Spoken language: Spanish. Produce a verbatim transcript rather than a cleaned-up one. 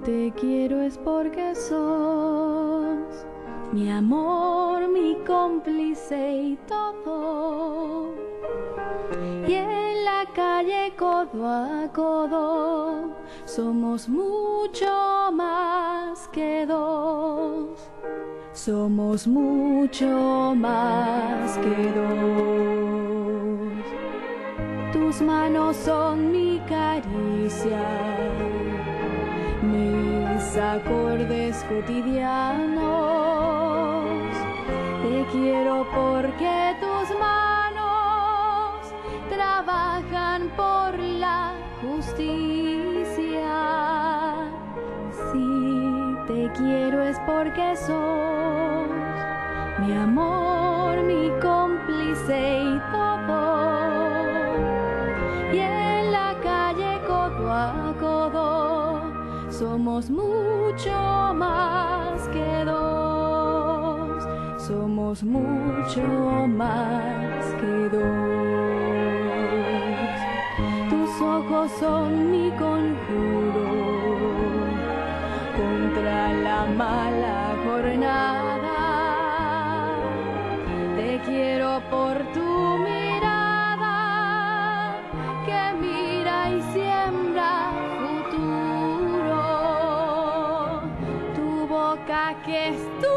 te quiero es porque sos mi amor, mi cómplice y todo. Y en la calle codo a codo somos mucho más que dos. Somos mucho más que dos. Tus manos son mi caricia, mis acordes cotidianos. Te quiero porque tus manos trabajan por la justicia. Si te quiero es porque sos mi amor, mi cómplice y todo. Y en la calle codo a codo somos mucho más que dos. Somos mucho más que dos. Tus ojos son mi conjuro contra la mala jornada. Te quiero por tu mirada que mira y siembra futuro. Tu boca que es tu